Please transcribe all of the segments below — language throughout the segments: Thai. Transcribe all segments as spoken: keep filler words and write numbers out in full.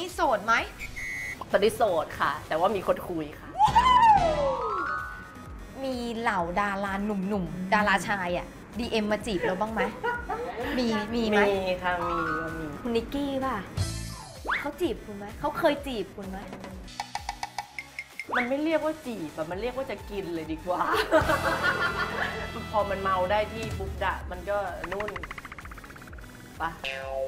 นี้โสดไหมตอนนี้โสดค่ะแต่ว่ามีคนคุยค่ะมีเหล่าดาราหนุ่มๆดาราชายอ่ะ ดี เอ็ม มาจีบเราบ้างไหมมีมีไหมมีค่ะมีมีคุณนิกกี้ป่ะเขาจีบคุณไหมเขาเคยจีบคุณไหมมันไม่เรียกว่าจีบอะมันเรียกว่าจะกินเลยดีกว่า พอมันเมาได้ที่ปุ๊บดะมันก็นุ่นปะ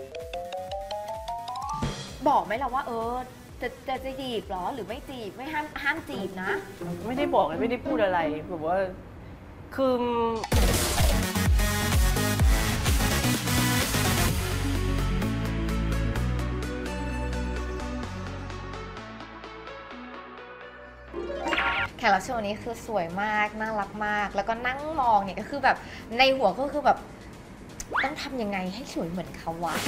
บอกไหมล่ะว่าเออจะจะจะจีบหรอหรือไม่จีบไม่ห้ามห้ามจีบนะไม่ได้บอกเลยไม่ได้พูดอะไรแบบว่าคือแขกรับเชิญวันนี้คือสวยมากน่ารักมากแล้วก็นั่งมองเนี่ยก็คือแบบในหัวก็คือแบบต้องทำยังไงให้สวยเหมือนเขาวะ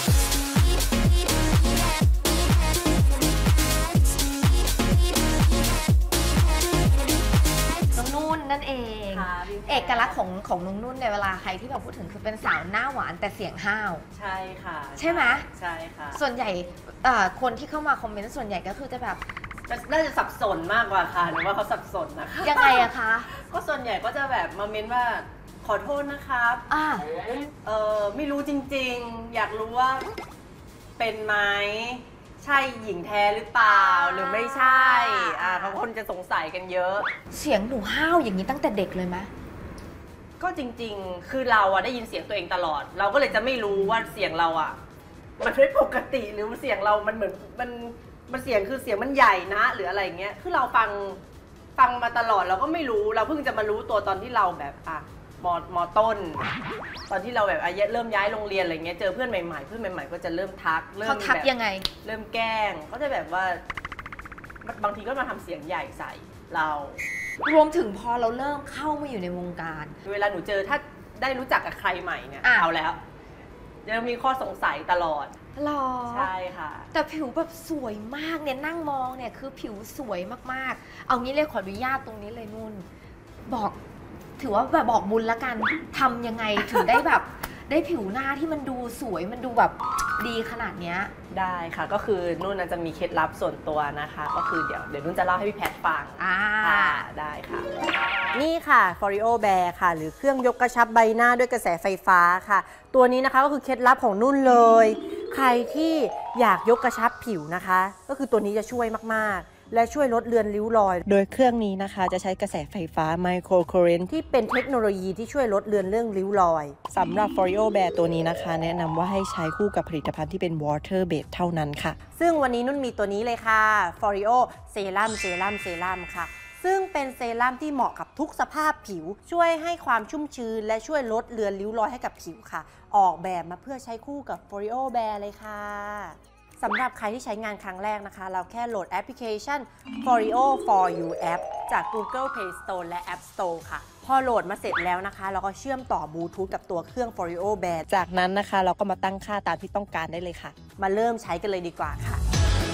น้องนุ่นนั่นเองเอกลักษณ์ของของน้องนุ่นในเวลาใครที่แบบพูดถึงคือเป็นสาวหน้าหวานแต่เสียงห้าวใช่ค่ะใช่ไหมใช่ค่ะส่วนใหญ่คนที่เข้ามาคอมเมนต์ส่วนใหญ่ก็คือจะแบบน่าจะสับสนมากกว่าค่ะหรือว่าเขาสับสนนะคะยังไงอะคะก็ส่วนใหญ่ก็จะแบบมาเม้นว่าขอโทษนะครับอ่าเออไม่รู้จริงๆอยากรู้ว่าเป็นไหมใช่หญิงแท้หรือเปล่าหรือไม่ใช่อ่าเขาคนจะสงสัยกันเยอะเสียงหนูห้าวอย่างนี้ตั้งแต่เด็กเลยไหมก็จริงๆคือเราอะได้ยินเสียงตัวเองตลอดเราก็เลยจะไม่รู้ว่าเสียงเราอะมันไม่ปกติหรือเสียงเรามันเหมือนมันมันเสียงคือเสียงมันใหญ่นะหรืออะไรเงี้ยคือเราฟังฟังมาตลอดเราก็ไม่รู้เราเพิ่งจะมารู้ตัวตอนที่เราแบบอ่ะมมต้นตอนที่เราแบบอายุเริ่มย้ายโรงเรียนอะไรเงี้ยเจอเพื่อนใหม่ๆเพื่อนใหม่ๆก็จะเริ่มทักเริ่มเขาทักยังไงเริ่มแกล้งเขาจะแบบว่าบางทีก็มาทำเสียงใหญ่ใส่เรารวมถึงพอเราเริ่มเข้ามาอยู่ในวงการเวลาหนูเจอถ้าได้รู้จักกับใครใหม่เนี่ยเอาแล้วยังมีข้อสงสัยตลอดหรอใช่ค่ะแต่ผิวแบบสวยมากเนี่ยนั่งมองเนี่ยคือผิวสวยมากๆเอางี้เลยขออนุญาตตรงนี้เลยนุ่นบอกถือว่าแบบบอกบุญละกันทำยังไงถึงได้แบบได้ผิวหน้าที่มันดูสวยมันดูแบบดีขนาดเนี้ยได้ค่ะก็คือนุ่นจะมีเคล็ดลับส่วนตัวนะคะก็คือเดี๋ยวเดี๋ยวนุ่นจะเล่าให้พี่แพทฟังอ่าได้ค่ะนี่ค่ะ Foreo Bear ค่ะหรือเครื่องยกกระชับใบหน้าด้วยกระแสไฟฟ้าค่ะตัวนี้นะคะก็คือเคล็ดลับของนุ่นเลยใครที่อยากยกกระชับผิวนะคะก็คือตัวนี้จะช่วยมากๆและช่วยลดเลือนริ้วรอยโดยเครื่องนี้นะคะจะใช้กระแสไฟฟ้า Micro Current ที่เป็นเทคโนโลยีที่ช่วยลดเลือนเรื่องริ้วรอยสำหรับ Foreo Bear ตัวนี้นะคะแนะนำว่าให้ใช้คู่กับผลิตภัณฑ์ที่เป็น Water Based เท่านั้นค่ะซึ่งวันนี้นุ่นมีตัวนี้เลยค่ะ Foreo Serum Serum Serum ค่ะซึ่งเป็นเซรั่มที่เหมาะกับทุกสภาพผิวช่วยให้ความชุ่มชื้นและช่วยลดเลือนริ้วรอยให้กับผิวค่ะออกแบบมาเพื่อใช้คู่กับ Foreo Bear เลยค่ะสำหรับใครที่ใช้งานครั้งแรกนะคะเราแค่โหลดแอปพลิเคชัน Foreo for you app จาก Google Play Store และ App Store ค่ะพอโหลดมาเสร็จแล้วนะคะเราก็เชื่อมต่อบลูทูธกับตัวเครื่อง Foreo Bear จากนั้นนะคะเราก็มาตั้งค่าตามที่ต้องการได้เลยค่ะมาเริ่มใช้กันเลยดีกว่าค่ะ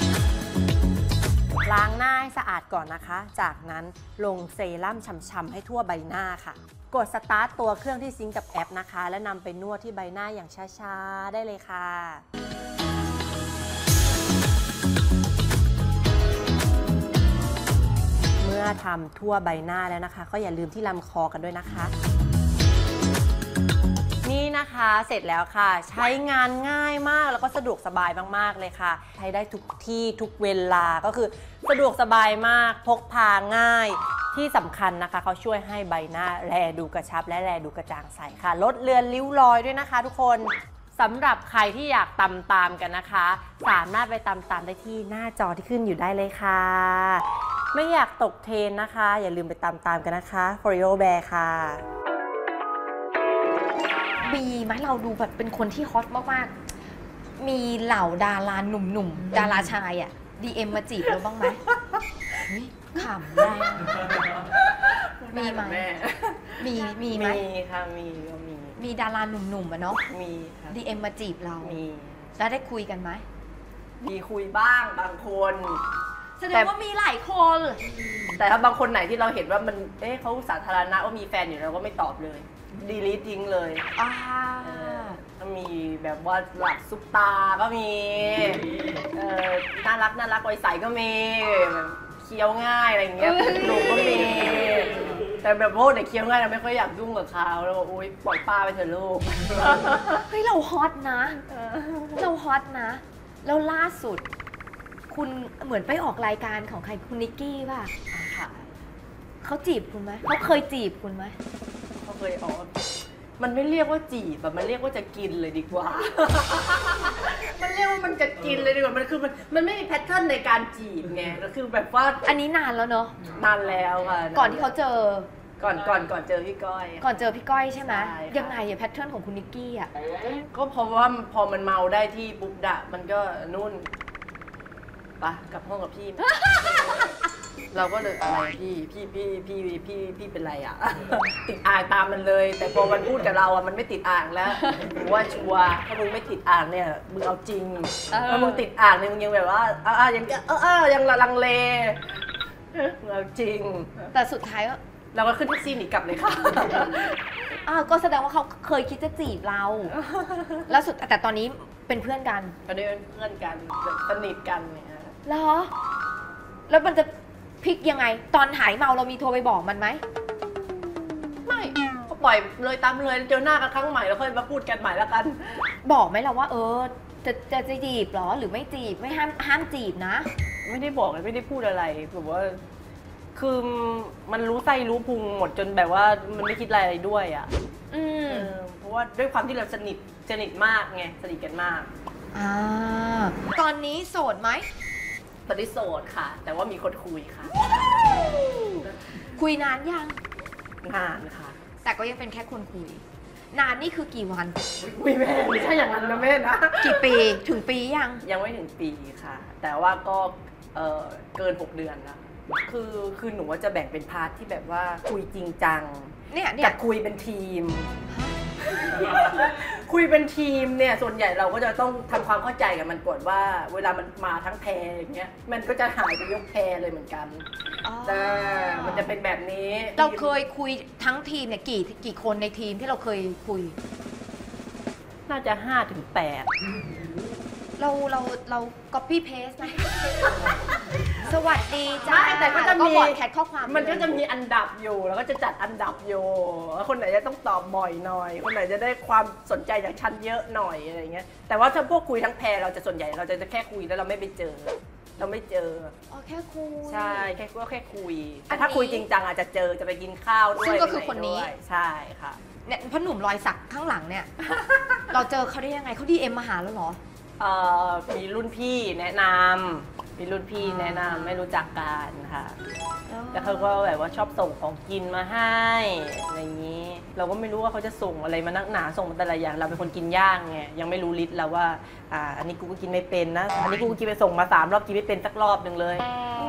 ล้างหน้าให้สะอาดก่อนนะคะจากนั้นลงเซรั่มช่ำๆให้ทั่วใบหน้าค่ะกดสตาร์ทตัวเครื่องที่ซิงก์กับแอปนะคะและนำไปนวดที่ใบหน้าอย่างช้าๆได้เลยค่ะเมื่อทำทั่วใบหน้าแล้วนะคะก็อย่าลืมที่ลำคอกันด้วยนะคะนี่นะคะเสร็จแล้วค่ะใช้งานง่ายมากแล้วก็สะดวกสบายมากๆเลยค่ะใช้ได้ทุกที่ทุกเวลาก็คือสะดวกสบายมากพกพาง่ายที่สำคัญนะคะเขาช่วยให้ใบหน้าแลดูกระชับและแลดูกระจ่างใสค่ะลดเลือนริ้วรอยด้วยนะคะทุกคนสำหรับใครที่อยากตามตามกันนะคะสามารถไปตามตามได้ที่หน้าจอที่ขึ้นอยู่ได้เลยค่ะไม่อยากตกเทรนนะคะอย่าลืมไปตามตามกันนะคะ Foreo Bear ค่ะมีไหมเราดูแบบเป็นคนที่ฮอตมากๆมีเหล่าดาราหนุ่มๆดาราชายอ่ะ ดี เอ็ม มาจีบเราบ้างไหมขำได้มีไหมมีมีไหมมีค่ะมีก็มีมีดาราหนุ่มๆอ่ะเนาะมีค่ะดี เอ็ม มาจีบเรามีแล้วได้คุยกันไหมมีคุยบ้างบางคนแสดงว่ามีหลายคนแต่ถ้าบางคนไหนที่เราเห็นว่ามันเอ๊ะเขาสาธารณะว่ามีแฟนอยู่เราก็ไม่ตอบเลยดีลีททิ้งเลยอ่าก็มีแบบว่าหลักซุปตาก็มีเออรักน่ารักไวใสก็มีเคี้ยวง่ายอะไรอย่างเงี้ยหนูก็มีแต่แบบพวกเด็กเคี้ยวง่ายเราไม่ค่อยอยากยุ่งกับเขาแล้วบอกอุ้ยปล่อยป้าไปเถอะลูกเฮ้ยเราฮอตนะ เราฮอตนะ แล้วล่าสุด คุณเหมือนไปออกรายการของใครคุณนิกกี้ป่ะค่ะเขาจีบคุณไหมเขาเคยจีบคุณไหมเขาเคยอ๋อมันไม่เรียกว่าจีบแบบมันเรียกว่าจะกินเลยดีกว่า มันเรียกว่ามันจะกินเลยดีกว่ามันคือมันมันไม่มีแพทเทิร์นในการจีบไงก็คือแบบว่าอันนี้นานแล้วเนอะนานแล้วค่ะก่อนที่เขาเจอก่อนก่อนก่อนเจอพี่ก้อยก่อนเจอพี่ก้อยใช่ไหมใช่ค่ะยังไงอะแพทเทิร์นของคุณนิกกี้อะก็เพราะว่าพอมันเมาได้ที่ปุ๊บดะมันก็นุ่นปะกลับห้องกับพี่ เราก็เลยอะไรพี่พี่พี่พี่พี่พี่เป็นไรอ่ะ ติดอ่างตามมันเลย แต่พอมันพูดกับเราอ่ะมันไม่ติดอ่างแล้วหรือว่าชัวร์ถ้ามึงไม่ติดอ่างเนี่ยมึงเอาจริงถ้ามึงติดอ่างเนี่ยมึงยังแบบว่าอ่ายังเออเออยังลังเลมึงเอาจริงแต่สุดท้ายก็เราก็ขึ้นแท็กซี่หนีกลับเลยค่ะอ้าวก็แสดงว่าเขาเคยคิดจะจีบเรา แล้วสุดแต่ตอนนี้เป็นเพื่อนกันก็ได้เป็นเพื่อนกันสนิทกันเนี่ยเหรอ แล้วมันจะพลิกยังไง ตอนหายเมาเรามีโทรไปบอกมันไหมไม่ก็ปล่อยเลยตามเลยเจอหน้ากันครั้งใหม่แล้วค่อยมาพูดกันใหม่แล้วกันบอกไหมเราว่า เออ จะจะจะจีบเหรอหรือไม่จีบไม่ห้ามห้ามจีบนะไม่ได้บอกเลยไม่ได้พูดอะไรแบบว่า คือมันรู้ไส้รู้พุงหมดจนแบบว่ามันไม่คิดอะไรด้วยอ่ะอืมเออเพราะว่าด้วยความที่เราสนิทสนิทมากไงสนิทกันมากอ่าตอนนี้โสดไหมตอนนี้โสดค่ะ แต่ว่ามีคนคุยค่ะคุยนานยังนานค่ะแต่ก็ยังเป็นแค่คนคุย นานนี่คือกี่วันคุยแม่ไม่ใช่อย่างนั้นนะแม่นะกี่ปีถึงปียังยังไม่ถึงปีค่ะ แต่ว่าก็เออเกินหกเดือนแล้วคือคือหนูว่าจะแบ่งเป็นพาร์ทที่แบบว่าคุยจริงจังเนี่ยเนี่กัยบคุยเป็นทีม คุยเป็นทีมเนี่ยส่วนใหญ่เราก็จะต้องทำความเข้าใจกับมันก่อนว่า เวลามันมาทั้งแพรอย่างเงี้ยมันก็จะหายไปยกแพรเลยเหมือนกันอ๋อแต่มันจะเป็นแบบนี้เราเคยคุยทั้งทีมเนี่ยกี่กี่คนในทีมที่เราเคยคุยน่าจะห้าถึงแปดเราเราเรา copy paste นะ สวัสดีจ้าใช่แต่ก็จะมีบอดแคทข้อความมันก็จะมีอันดับอยู่แล้วก็จะจัดอันดับอยู่ว่าคนไหนจะต้องตอบบ่อยหน่อย คนไหนจะได้ความสนใจจากชั้นเยอะหน่อยอะไรเงี้ยแต่ว่าถ้าพวกคุยทั้งแพรเราจะส่วนใหญ่เราจะแค่คุยแล้วเราไม่ไปเจอ เราไม่เจออ๋อแค่คุยใช่แค่ก็แค่คุยอัแต่นนี้ถ้าคุยจริงจังอาจจะเจอจะไปกินข้าวด้วยซึ่งก็คือไปไหคนนี้ด้วยใช่ค่ะเนี่ยพ่อหนุ่มรอยสักข้างหลังเนี่ย เราเจอเขาได้ยังไงเขาดีเอ็มมาหาแล้วเหรอเอ่อมีรุ่นพี่แนะนำมีรุ่นพี่แนะนำไม่รู้จักกันค่ะแล้วเขาก็แบบว่าชอบส่งของกินมาให้อะไรอย่างนี้ เราก็ไม่รู้ว่าเขาจะส่งอะไรมานักหนาส่งมาแต่ละอย่างเราเป็นคนกินย่างไงยังไม่รู้ลิสต์แล้วว่าอ่าอันนี้กูก็กินไม่เป็นนะอันนี้กูก็กินไปส่งมาสามรอบกินไม่เป็นสักรอบหนึ่งเลย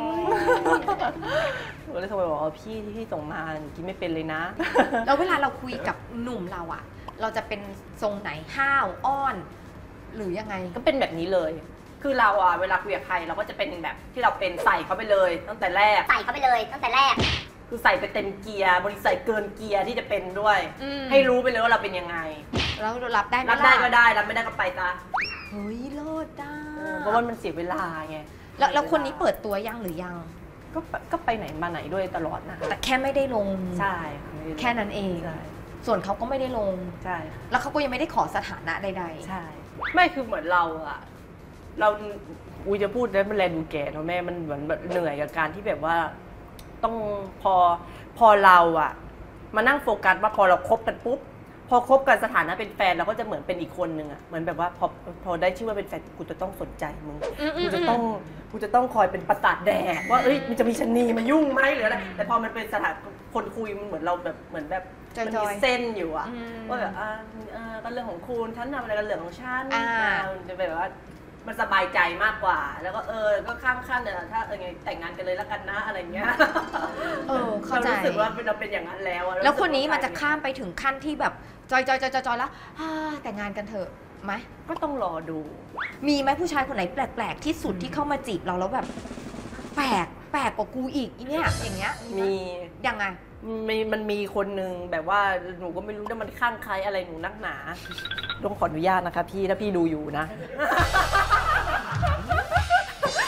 ก็เลยโทรไปบอกว่าพี่ที่พี่ส่งมากินไม่เป็นเลยนะแล้วเวลาเราคุยกับหนุ่มเราอะเราจะเป็นทรงไหนห้าวอ้อน หรือยังไงก็เป็นแบบนี้เลย คือเราอะเวลาคุยกับใครเราก็จะเป็นแบบที่เราเป็นใส่เขาไปเลยตั้งแต่แรกใส่เข้าไปเลยตั้งแต่แรกคือใส่ไปเต็มเกียร์บริใส่เกินเกียร์ที่จะเป็นด้วยอืมให้รู้ไปเลยว่าเราเป็นยังไงแล้วรับได้ไหมรับได้ล่ะก็ได้รับไม่ได้ก็ไปซะเฮ้ยโลดได้เออเพราะว่ามันเสียเวลาไงแล้วแล้วคนนี้เปิดตัวยังหรือยังก็ไปก็ไปไหนมาไหนด้วยตลอดนะแต่แค่ไม่ได้ลงใช่ค่ะไม่ได้แค่นั้นเองใช่ส่วนเขาก็ไม่ได้ลงใช่ค่ะแล้วเขาก็ยังไม่ได้ขอสถานะใดใช่ไม่คือเหมือนเราอะเราอูจะพูดได้มันแลดูแก่เนาะแม่มันเหมือนแบบเหนื่อยกับการที่แบบว่าต้องพอพอเราอะมานั่งโฟกัสว่าพอเราคบกันปุ๊บพอคบกันสถานะเป็นแฟนเราก็จะเหมือนเป็นอีกคนนึงอะเหมือนแบบว่าพอพอได้ชื่อว่าเป็นแฟนกูจะต้องสนใจมึงอืมอืกูมจะต้องกูจะต้องคอยเป็นประสาทแดกว่าเอ้ยมันจะมีชะนีมายุ่งไหมหรืออะไรแต่พอมันเป็นสถานคนคุยมันเหมือนเราแบบเหมือนแบบจอยๆมันมีเส้นอยู่อะอืมว่าแบบอ่าอ่าก็เรื่องของคุณฉันทำอะไรกันเรื่องของฉันอ่ามันจะแบบว่ามันสบายใจมากกว่า แล้วก็เออก็ข้ามขั้นเนี่ยถ้าเออไงแต่งงานกันเลยแล้วกันนะอะไรเงี้ยเออเข้าเราใจรู้สึกว่าเราเป็นอย่างนั้นแล้วอะแล้วคนนี้มันจะข้ามไปถึงขั้นที่แบบจอยจอยจอยจอยจอยแล้วอ่าแต่งงานกันเถอะไหมก็ต้องรอดูมีไหมผู้ชายคนไหนแปลกๆที่สุดที่เข้ามาจีบเราแล้วแบบ แปลกแปลกกว่ากูอีกอีเนี่ยอย่างเงี้ยไหมียังไงมีมันมีคนหนึ่งแบบว่าหนูก็ไม่รู้ว่ามันข้างใครอะไรหนูนักหนาต้องขออนุญาตนะคะพี่ถ้าพี่ดูอยู่นะ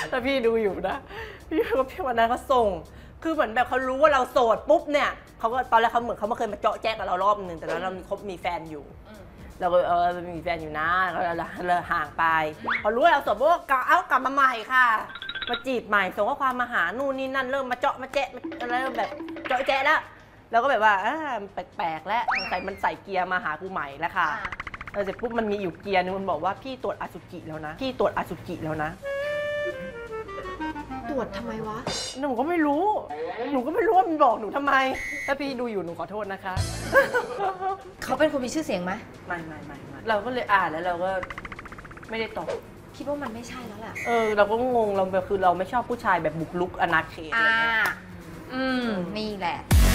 ถ้าพี่ดูอยู่นะพี่ก็พี่วันนั้นเขาส่งคือเหมือนแบบเขารู้ว่าเราโสดปุ๊บเนี่ยเขาก็ตอนแรกเขาเหมือนเขามาเคยมาเจาะแจ๊กกับเรารอบนึงแต่ตอนนั้นเราคบมีแฟนอยู่เราก็เออมีแฟนอยู่นะเราเราห่างไปพอรู้ว่าเราโสดปุ๊บก็เอากลับมาใหม่ค่ะมาจีบใหม่ส่งข้อความมาหานู่นนี่นั่นเริ่มมาเจาะมาแจ๊ะอะไรแบบเจาะแจ๊ะแล้วเราก็แบบว่าแปลกๆแล้วใส่มันใส่เกียร์มาหากูใหม่แล้วค่ะเสร็จปุ๊บมันมีอยู่เกียร์นึงมันบอกว่าพี่ตรวจอสุจิแล้วนะพี่ตรวจอสุจิแล้วนะตรวจทำไมวะหนูก็ไม่รู้หนูก็ไม่รู้ว่ามันบอกหนูทำไมถ้าพี่ดูอยู่หนูขอโทษนะคะเขาเป็นคนมีชื่อเสียงไหมไม่ไม่ไม่เราก็เลยอ่านแล้วเราก็ไม่ได้ตอบคิดว่ามันไม่ใช่แล้วแหละเออเราก็งงเราแบบคือเราไม่ชอบผู้ชายแบบบุกรุกอนาเขตอ่าอืมนี่แหละ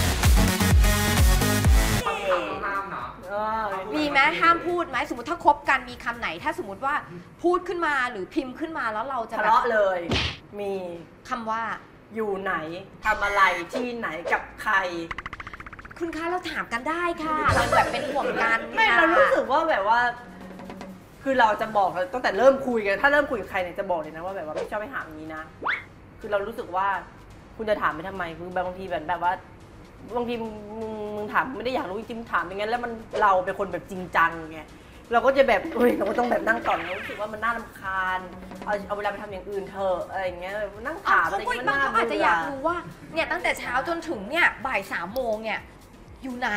มีไหมห้ามพูดไหมสมมติถ้าคบกันมีคำไหนถ้าสมมติว่าพูดขึ้นมาหรือพิมพ์ขึ้นมาแล้วเราจะทะเลาะเลยมีคำว่าอยู่ไหนทำอะไรที่ไหนกับใครคุณคะเราถามกันได้ค่ะเราแบบเป็นห่วงกันไม่เรารู้สึกว่าแบบว่าคือเราจะบอกตั้งแต่เริ่มคุยกันถ้าเริ่มคุยกับใครเนี่ยจะบอกเลยนะว่าแบบว่าไม่ชอบไปถามอย่างนี้นะคือเรารู้สึกว่าคุณจะถามไปทำไมคือบางทีแบบแบบว่าบางทีมึงมึงถามไม่ได้อยากรู้จริงๆถามอย่างงั้นแล้วมันเราเป็นคนแบบจริงจังไงเราก็จะแบบเฮ้ยเราก็ต้องแบบนั่งต่อเรารู้สึกว่ามันน่ารำคาญเอาเอาเวลาไปทำอย่างอื่นเถอะอะไรอย่างเงี้ยนั่งถามอะไรอย่างเงี้ยมันน่าอาจจะอยากรู้ว่าเนี่ยตั้งแต่เช้าจนถึงเนี่ยบ่ายสามโมงเนี่ยอยู่ไหน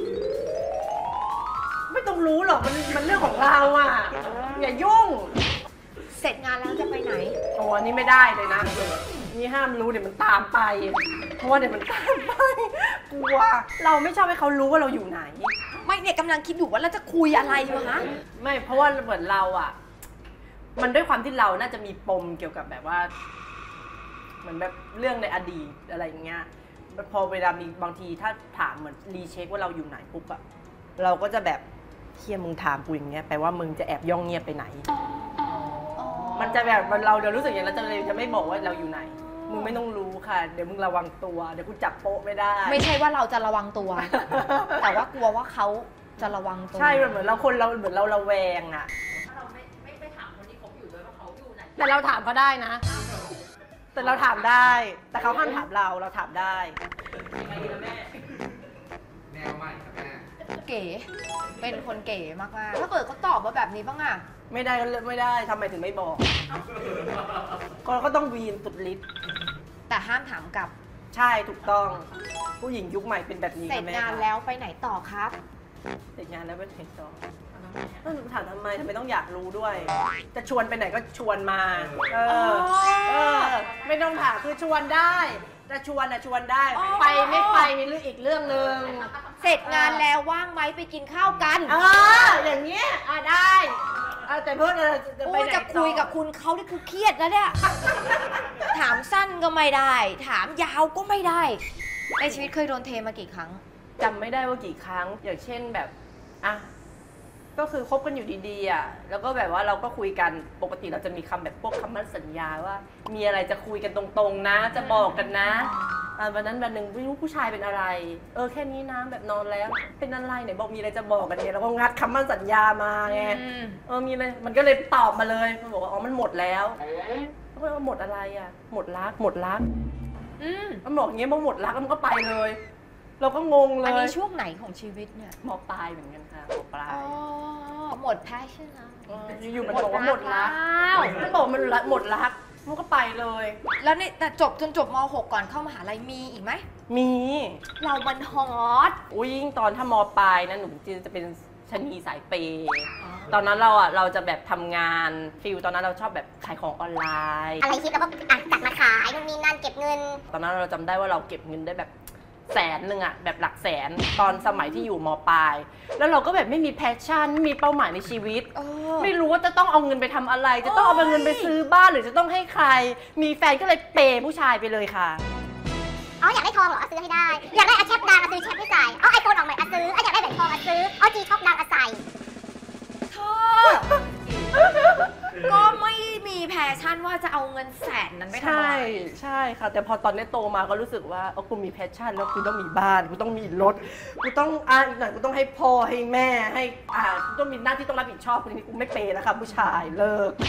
ไม่ต้องรู้หรอกมันมันเรื่องของเราอ่ะอย่ายุ่งเสร็จงานแล้วจะไปไหนโอ้อันนี้ไม่ได้เลยนะนี่ห้ามรู้เดี๋ยวมันตามไปเพราะว่าเดี๋ยวมันตามไปกลัวเราไม่ชอบให้เขารู้ว่าเราอยู่ไหนไม่เนี่ยกำลังคิดอยู่ว่าเราจะคุยอะไรอยู่ฮะไม่เพราะว่าเหมือนเราอ่ะมันด้วยความที่เราน่าจะมีปมเกี่ยวกับแบบว่าเหมือนแบบเรื่องในอดีตอะไรอย่างเงี้ยพอเวลามีบางทีถ้าถามเหมือนรีเช็คว่าเราอยู่ไหนปุ๊บอะเราก็จะแบบเฮียมึงถามกูอย่างเงี้ยแปลว่ามึงจะแอบย่องเงียบไปไหนมันจะแบบเราเดี๋ยวรู้สึกอย่างนั้นเราจะเลยจะไม่บอกว่าเราอยู่ไหนมึงไม่ต้องรู้ค่ะเดี๋ยวมึงระวังตัวเดี๋ยวกูจับโป๊ะไม่ได้ไม่ใช่ว่าเราจะระวังตัว แต่ว่ากลัวว่าเขาจะระวังตัวใช่เหมือนเราคนเราเหมือนเราระแวงอะถ้าเราไม่ไม่ไปถามคนที่เขาอยู่ด้วยว่าเขาอยู่ไหนแต่เราถามเขาได้นะแต่เราถามได้แต่เขาห้ามถามเราเราถามได้แม่แนวใหม่ครับแม่เก๋เป็นคนเก๋มากๆถ้าเกิดเขาตอบมาแบบนี้บ้างอะไม่ได้ก็ไม่ได้ทำไมถึงไม่บอกก็ก็ต้องวีนสุดฤทธิ์แต่ห้ามถามกลับใช่ถูกต้องผู้หญิงยุคใหม่เป็นแบบนี้เสร็จงานแล้วไปไหนต่อครับเสร็จงานแล้วไปไหนต่อถามทำไมทำไมต้องอยากรู้ด้วยจะชวนไปไหนก็ชวนมาเออเออไม่ต้องถามคือชวนได้จะชวนอะชวนได้ไปไม่ไปมีเรื่องอีกเรื่องนึงเสร็จงานแล้วว่างไหมไปกินข้าวกันเอออย่างเงี้ยอ่ะได้แต่เพื่อนจะไปไหนจะคุยกับคุณเขาที่คือเครียดแล้วเนี่ยถามสั้นก็ไม่ได้ถามยาวก็ไม่ได้ในชีวิตเคยโดนเทมากี่ครั้งจำไม่ได้ว่ากี่ครั้งอย่างเช่นแบบอ่ะก็คือคบกันอยู่ดีๆอ่ะแล้วก็แบบว่าเราก็คุยกันปกติเราจะมีคำแบบพวกคำมั่นสัญญาว่ามีอะไรจะคุยกันตรงๆนะจะบอกกันนะวันนั้นวันหนึ่งไม่รู้ผู้ชายเป็นอะไรเออแค่นี้นะแบบนอนแล้วเป็นอะไรไหนบอกมีอะไรจะบอกกันเนี่ยแล้วก็งัดคำมั่นสัญญามาไงเออมีอะไรมันก็เลยตอบมาเลยมันบอกว่าอ๋อมันหมดแล้วเพราะว่าหมดอะไรอ่ะหมดรักหมดรักมันบอกอย่างเงี้ยมันหมดรักแล้วมันก็ไปเลยเราก็งงเลยอันนี้ช่วงไหนของชีวิตเนี่ยมปลายเหมือนกันค่ะมปลายอ๋อหมดแพชชั่นแล้วอยู่มันบอกว่าหมดรักมันบอกมันหมดรักมันก็ไปเลยแล้วนี่แต่จบจนจบม หก ก่อนเข้ามหาลัยมีอีกไหมมีเรามันฮอตอุ้ยยิ่งตอนถ้ามปลายนะหนูจริงจะเป็นชนีสายเปย์ตอนนั้นเราอ่ะเราจะแบบทำงานฟิลตอนนั้นเราชอบแบบขายของออนไลน์อะไรคิดแล้วก็อ่ะจัดมาขายนู่นนี่นั่นเก็บเงินตอนนั้นเราจำได้ว่าเราเก็บเงินได้แบบแสนหนึ่งอะแบบหลักแสนตอนสมัยที่อยู่ม.ปลายแล้วเราก็แบบไม่มีแพชชั่นไม่มีเป้าหมายในชีวิตไม่รู้ว่าจะต้องเอาเงินไปทำอะไรจะต้องเอาเงินไปซื้อบ้านหรือจะต้องให้ใครมีแฟนก็เลยเปย์ผู้ชายไปเลยค่ะอ๋ออยากได้ทองเหรอซื้อให้ได้อยากได้อาแชปดังซื้อแชปให้ใส่อ๋อไอโฟนออกใหม่ซื้ออ๋ออยากได้เหรียญทองซื้ออ๋อจีช็อปดังใส่เธอก็ไม่มีแพชชั่นว่าจะเอาเงินแสนนั้นไปทำอะไรใช่ใช่ค่ะแต่พอตอนนี้โตมาก็รู้สึกว่าเออกูมีแพชชั่นแล้วกูต้องมีบ้านกูต้องมีรถกูต้องอ่าอีกหน่อยกูต้องให้พ่อให้แม่ให้อ่ากูต้องมีหน้าที่ต้องรับผิดชอบคนนี้กูไม่เปย์นะคะผู้ชายเลิก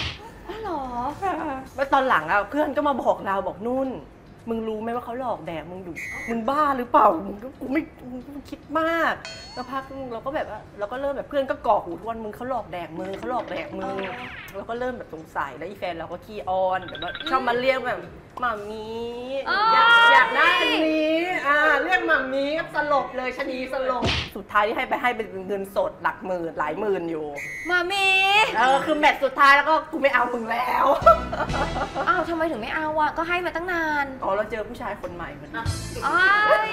อ๋อเหรอแล้วตอนหลังอะเพื่อนก็มาบอกเราบอกนุ่นมึงรู้ไหมว่าเขาหลอกแดกมึงดูมึงบ้าหรือเปล่ามึงก็กูไม่มึงคิดมากแล้วพักนึงเราก็แบบว่าเราก็เริ่มแบบเพื่อนก็ก่อหูทุกวันมึงเขาหลอกแดกมึงเขาหลอกแดกมึงเราก็เริ่มแบบสงสัยแล้วอีแฟนเราก็ขี้อ้อนแบบว่าชอบมาเรียกแบบหม่ามีอยากอยากได้อันนี้อ่าเรียกหม่ามีก็สลบเลยชะนีสลบสุดท้ายที่ให้ไปให้เป็นเงินสดหลักหมื่นหลายหมื่นอยู่มามีเออคือแมตช์สุดท้ายแล้วก็กูไม่เอามึงแล้วอ้าวทำไมถึงไม่เอาอ่ะก็ให้มาตั้งนานอ๋อเราเจอผู้ชายคนใหม่เหมือนกันอ้าย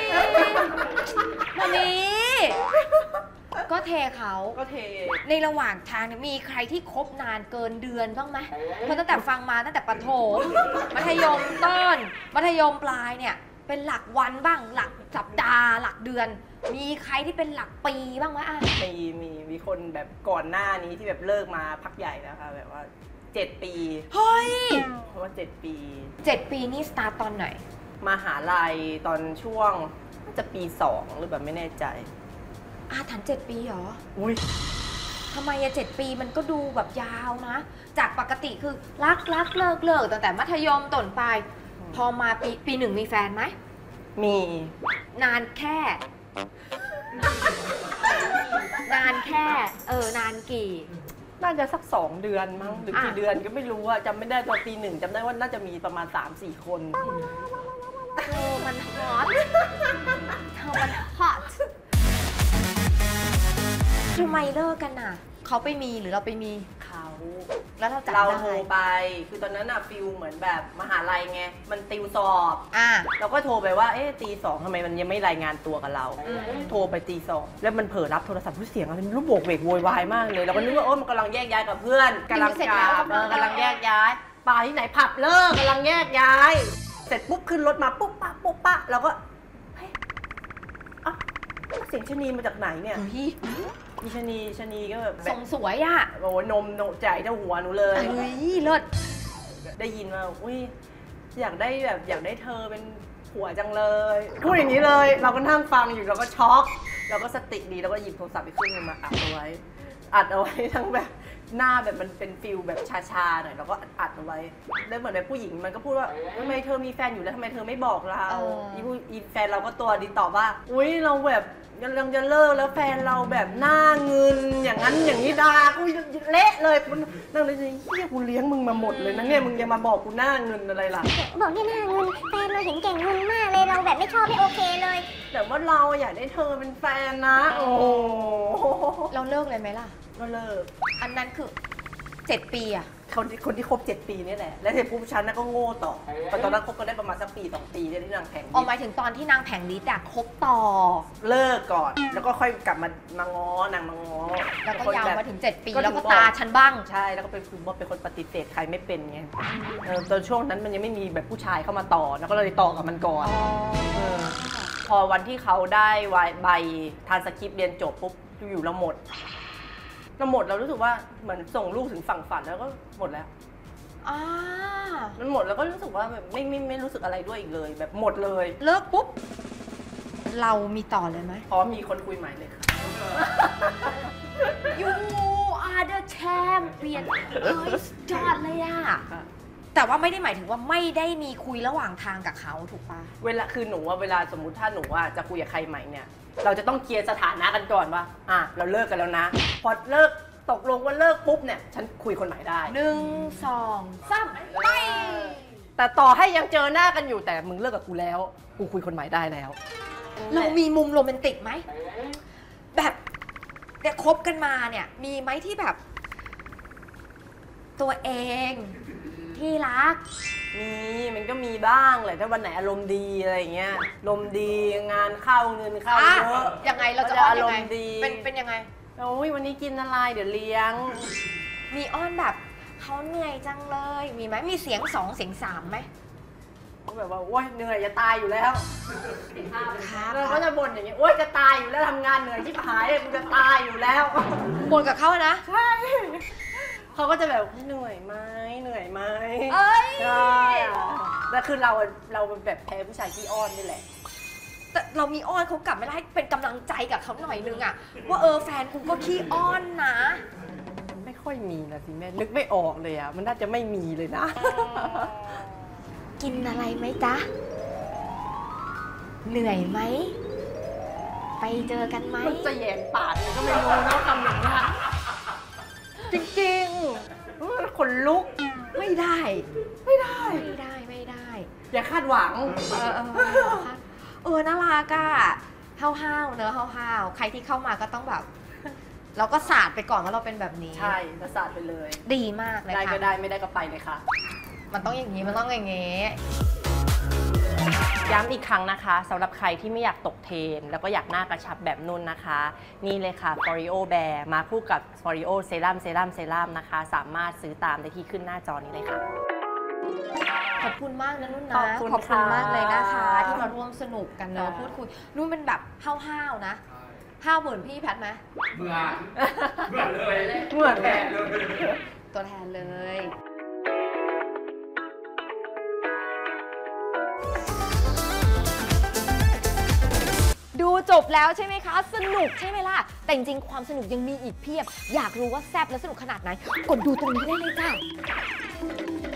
มามีก็เทเขาก็เทในระหว่างทางเนี่ยมีใครที่คบนานเกินเดือนบ้างไหมเพราะตั้งแต่ฟังมาตั้งแต่ประถมมัธยมต้นมัธยมปลายเนี่ยเป็นหลักวันบ้างหลักสัปดาห์หลักเดือน มีใครที่เป็นหลักปีบ้างไหมอ่ะมีมีมีคนแบบก่อนหน้านี้ที่แบบเลิกมาพักใหญ่แล้วค่ะแบบว่าเจ็ดปีเฮ้ยเพราะว่าเจ็ดปีเจ็ดปีนี่สตาร์ตตอนไหนมหาลัยตอนช่วงน่าจะปีสองหรือแบบไม่แน่ใจอาถรรพ์เจ็ดปีเหรออุ้ยทำไมอะเจ็ดปีมันก็ดูแบบยาวนะ จากปกติคือรักรักเลิกเลิกตั้งแต่มัธยมต้นไป พอมาปีปีหนึ่งมีแฟนไหมมีนานแค่ นานแค่ เออนานกี่น่าจะสักสองเดือนมั้งหรือกี่อ่ะเดือนก็ไม่รู้อะจำไม่ได้ตอนปีหนึ่งจำได้ว่าน่าจะมีประมาณ สามสี่คนเออมันฮอตเธอมันฮอตทำไมเลิกกันอ่ะ เขาไปมีหรือเราไปมีเขาแล้วเราจับเราได้โทรไป คือตอนนั้นอะฟิลเหมือนแบบมหาลัยไง มันติวสอบอ่ะเราก็โทรไปว่า เอ๊ะตีสองทำไมมันยังไม่รายงานตัวกับเราอืมโทรไปตีสองแล้วมันเผลอรับโทรศัพท์ผู้เสียงอะไรมันรูปโบกเวกโวยวายมากเลย เราก็นึกว่าโอ้มันกำลังแยกย้ายกับเพื่อนกำลังกลับเออกำลังแยกย้ายปาที่ไหนผับเลิกกำลังแยกย้าย เสร็จปุ๊บขึ้นรถมาปุ๊บปะปุ๊บปะเราก็เฮ้ยอ่ะเสียงชะนีมาจากไหนเนี่ยเฮ้ยอีชะนีชะนีก็แบบทรงสวยอ่ะโอ้โหนมโนใจเจ้าหัวหนูเลยเฮ้ยเลิศได้ยินว่าอุ้ยอยากได้แบบอยากได้เธอเป็นผัวจังเลยพูดอย่างนี้เลยเราก็นั่งฟังอยู่เราก็ช็อกเราก็สติดีแล้วก็หยิบโทรศัพท์ไปขึ้นงมาอัดเอาไว้อัดเอาไว้ทั้งแบบหน้าแบบมันเป็นฟิลแบบชาๆหน่อยเราก็อัดเอาไว้แล้วเหมือนแบบผู้หญิงมันก็พูดว่าทำไมเธอมีแฟนอยู่แล้วทำไมเธอไม่บอกเราอีผู้อีแฟนเราก็ตัวดีตอบว่าอุ้ยเราแบบกำลังจะเลิกแล้วแฟนเราแบบหน้าเงินอย่างนั้นอย่างนี้ดากูเละเลยคุณนั่งเลยเฮียกูเลี้ยงมึงมาหมดเลยนะเนี่ยมึงยังมาบอกกูหน้าเงินอะไรล่ะบอกเนี่ยหน้าเงินแฟนเราเห็นเก่งเงินมากเลยเราแบบไม่ชอบไม่โอเคเลยแต่ว่าเราอยากได้เธอเป็นแฟนนะโอ้โหเราเลิกเลยไหมล่ะก็เลิกอันนั้นคือเจ็ดปีอ่ะคนที่คนที่คบเจ็ดปีนี่แหละแล้วเสร็จปุ๊บฉันน่ะก็โง่ต่อแต่ตอนนั้นคบกันได้ประมาณสักปีสองปีเนี่ยที่นางแข่งออกหมายถึงตอนที่นางแผงฤทธิ์อะคบต่อเลิกก่อน แล้วก็ค่อยกลับมามางอนางมาง้อแล้วก็ยาวมาถึงเจ็ดปีก็ถึงแล้วก็บอกตาฉันบ้างใช่แล้วก็เป็นคือว่าเป็นคนปฏิเสธใครไม่เป็นไงเออตอนช่วงนั้นมันยังไม่มีแบบผู้ชายเข้ามาต่อแล้วก็เลยต่อกับมันก่อนเออพอวันที่เขาได้ใบทานสคริปต์เรียนจบปุ๊บอยู่ๆเราหมดเราหมดเรารู้สึกว่าเหมือนส่งลูกถึงฝั่งฝันแล้วก็หมดแล้วอ่ามันหมดแล้วก็รู้สึกว่าแบบไม่ไม่ไม่รู้สึกอะไรด้วยอีกเลย แบบหมดเลยเลิกปุ๊บ เรามีต่อเลยไหมเพราะมีคนคุยใหม่เลยค่ะ You are the champion เฮ้ยสุดยอดเลยอะแต่ว่าไม่ได้หมายถึงว่าไม่ได้มีคุยระหว่างทางกับเขาถูกปะเวลาคือหนูว่าเวลาสมมติถ้าหนูว่าจะคุยกับใครใหม่เนี่ย เราจะต้องเคลียร์สถานะกันก่อนว่าอ่ะเราเลิกกันแล้วนะ พอเลิกตกลงว่าเลิกปุ๊บเนี่ยฉันคุยคนใหม่ได้หนึ่งสองสามไปแต่ต่อให้ยังเจอหน้ากันอยู่แต่มึงเลิกกับกูแล้ว กูคุยคนใหม่ได้แล้วเรามีมุมโรแมนติกไหม แบบเนี่ยคบกันมาเนี่ย มีไหมที่แบบ ตัวเองที่รักมีมันก็มีบ้างแหละถ้าวันไหนอารมณ์ดีอะไรอย่างเงี้ยอารมณ์ดีงานเข้าเงินเข้าอ่ะเยอะยังไงเราจะก็อ้อนอายัรง มไงณ์ดีเป็นเป็นยังไงโอ้ยวันนี้กินอะไรเดี๋ยวเลี้ยงมีอ้อนแบบเขาเหนื่อยจังเลย มีไหมมีเสียงสองเสียงสามไหมก็แบบว่าโอ๊ยเหนื่อยจะตายอยู่แล้วครับเราก็จะบ่นอย่างเงี้ยโอ๊ยจะตายอยู่แล้วทำงานเหนื่อยที่หายเลยกูจะตายอยู่แล้วบ่นกับเขานะใช่เขาก็จะแบบเหนื่อยไหมเหนื่อยไหมเอ้ยใช่แล้วคือเราเราแบบแพ้ผู้ชายที่อ้อนนี่แหละแต่เรามีอ้อนเขากลับไม่ได้ให้เป็นกำลังใจกับเขาหน่อยนึงอะว่าเออแฟนกูก็ขี้อ้อนนะไม่ค่อยอยมีนะสิแม่นึกไม่ออกเลยอ่ะมันน่าจะไม่มีเลยนะกินอะไรไหมจ๊ะ เหนื่อยไหม ไปเจอกันไหมมันจะแยงปากเลยก็ไม่รู้นะคำอย่างนี้ยจริงๆมันขนลุกไม่ได้ไม่ได้ไม่ได้ไม่ได้อย่าคาดหวังเออเออค่ะเออน่ารักอะห้าวๆเนอะห้าวๆใครที่เข้ามาก็ต้องแบบ เราก็ศาสตร์ไปก่อนว่าเราเป็นแบบนี้ใช่ประสาทไปเลยดีมากเลยได้ค่ะก็ได้ไม่ได้ก็ไปเลยค่ะมันต้องอย่างนี้มันต้องอย่างนี้ย้ำอีกครั้งนะคะสำหรับใครที่ไม่อยากตกเทรนแล้วก็อยากหน้ากระชับแบบนุ่นนะคะ นี่เลยค่ะ Foreo Bear มาคู่กับ Foreo Serum Serum Serum นะคะ สามารถซื้อตามได้ที่ขึ้นหน้าจอนี้เลยค่ะขอบคุณมากนะนุ่นนะขอบคุณขอบคุณค่ะมากเลยนะคะ ที่มาร่วมสนุกกันเนอะค่ะพูดคุยนุ่นเป็นแบบห้าวๆนะห้าวเหมือนพี่แพทไหมเบื่อเบื่อเลยเหมือนแทนเลยตัวแทนเลย ดูจบแล้วใช่ไหมคะ สนุกใช่ไหมล่ะ แต่จริงๆความสนุกยังมีอีกเพียบ อยากรู้ว่าแซ่บและสนุกขนาดไหน กดดูตรงนี้ได้เลยจ้ะ